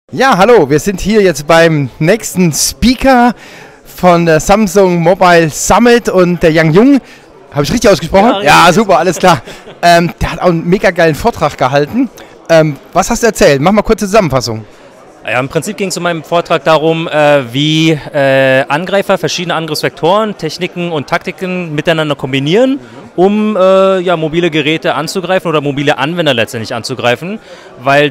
Ja, hallo, wir sind hier jetzt beim nächsten Speaker von der Samsung Mobile Summit und der Yang Jung. Habe ich richtig ausgesprochen? Ja, super, alles klar. Der hat auch einen mega geilen Vortrag gehalten. Was hast du erzählt? Mach mal kurze Zusammenfassung. Ja, im Prinzip ging es in meinem Vortrag darum, wie Angreifer verschiedene Angriffsvektoren, Techniken und Taktiken miteinander kombinieren, um mobile Geräte anzugreifen oder mobile Anwender letztendlich anzugreifen, weil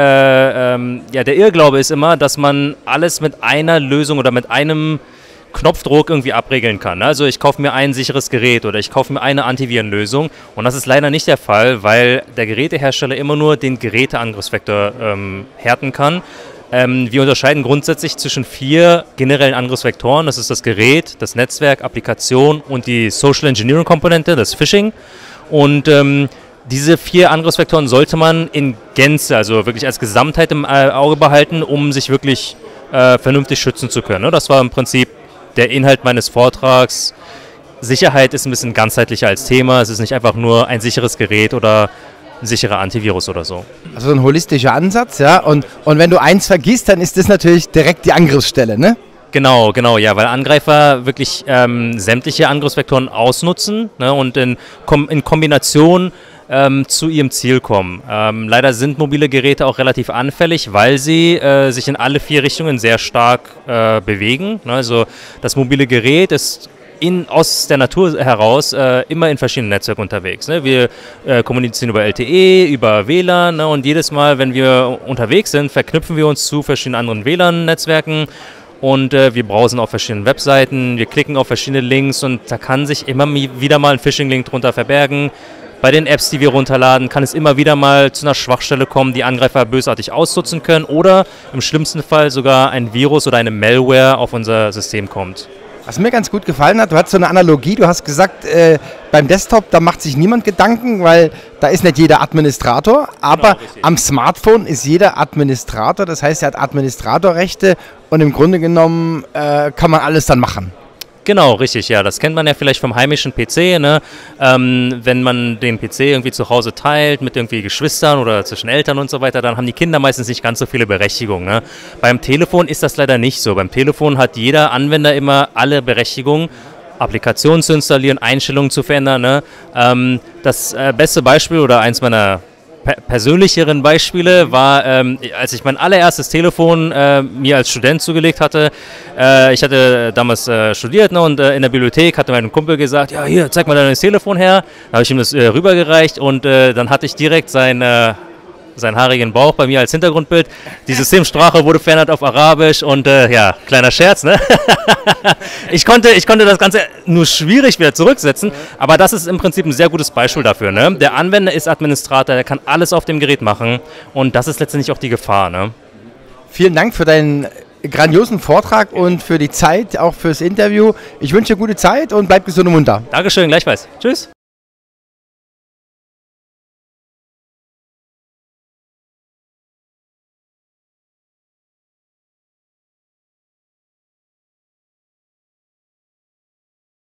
der Irrglaube ist immer, dass man alles mit einer Lösung oder mit einem Knopfdruck irgendwie abregeln kann. Also ich kaufe mir ein sicheres Gerät oder ich kaufe mir eine Antivirenlösung und das ist leider nicht der Fall, weil der Gerätehersteller immer nur den Geräteangriffsvektor härten kann. Wir unterscheiden grundsätzlich zwischen 4 generellen Angriffsvektoren. Das ist das Gerät, das Netzwerk, Applikation und die Social Engineering Komponente, das Phishing. Und diese 4 Angriffsvektoren sollte man in Gänze, also wirklich als Gesamtheit im Auge behalten, um sich wirklich vernünftig schützen zu können. Das war im Prinzip der Inhalt meines Vortrags. Sicherheit ist ein bisschen ganzheitlicher als Thema. Es ist nicht einfach nur ein sicheres Gerät oder ein sicherer Antivirus oder so. Also ein holistischer Ansatz, ja. Und wenn du eins vergisst, dann ist das natürlich direkt die Angriffsstelle, ne? Genau, ja, weil Angreifer wirklich sämtliche Angriffsvektoren ausnutzen, ne, und in Kombination zu ihrem Ziel kommen. Leider sind mobile Geräte auch relativ anfällig, weil sie sich in alle 4 Richtungen sehr stark bewegen. Ne? Also das mobile Gerät ist aus der Natur heraus immer in verschiedenen Netzwerken unterwegs. Ne? Wir kommunizieren über LTE, über WLAN, ne? Und jedes Mal, wenn wir unterwegs sind, verknüpfen wir uns zu verschiedenen anderen WLAN-Netzwerken und wir browsen auf verschiedenen Webseiten, wir klicken auf verschiedene Links und da kann sich immer wieder mal ein Phishing-Link drunter verbergen. Bei den Apps, die wir runterladen, kann es immer wieder mal zu einer Schwachstelle kommen, die Angreifer bösartig ausnutzen können oder im schlimmsten Fall sogar ein Virus oder eine Malware auf unser System kommt. Was mir ganz gut gefallen hat, du hast so eine Analogie, du hast gesagt, beim Desktop, da macht sich niemand Gedanken, weil da ist nicht jeder Administrator, aber genau, am Smartphone ist jeder Administrator, das heißt, er hat Administratorrechte und im Grunde genommen kann man alles dann machen. Genau, richtig, ja. Das kennt man ja vielleicht vom heimischen PC, ne? Wenn man den PC irgendwie zu Hause teilt mit irgendwie Geschwistern oder zwischen Eltern und so weiter, dann haben die Kinder meistens nicht ganz so viele Berechtigungen. Ne? Beim Telefon ist das leider nicht so. Beim Telefon hat jeder Anwender immer alle Berechtigungen, Applikationen zu installieren, Einstellungen zu verändern. Ne? Das beste Beispiel oder eins meiner persönlicheren Beispiele war, als ich mein allererstes Telefon mir als Student zugelegt hatte. Ich hatte damals studiert, ne, und in der Bibliothek hatte mein Kumpel gesagt, ja, hier, zeig mal dein Telefon her. Dann habe ich ihm das rübergereicht und dann hatte ich direkt seinen haarigen Bauch bei mir als Hintergrundbild. Die Systemsprache wurde verändert auf Arabisch und ja, kleiner Scherz, ne? Ich konnte das Ganze nur schwierig wieder zurücksetzen, aber das ist im Prinzip ein sehr gutes Beispiel dafür, ne? Der Anwender ist Administrator, der kann alles auf dem Gerät machen und das ist letztendlich auch die Gefahr, ne? Vielen Dank für deinen grandiosen Vortrag und für die Zeit, auch fürs Interview. Ich wünsche dir gute Zeit und bleib gesund und munter. Dankeschön, gleichfalls. Tschüss.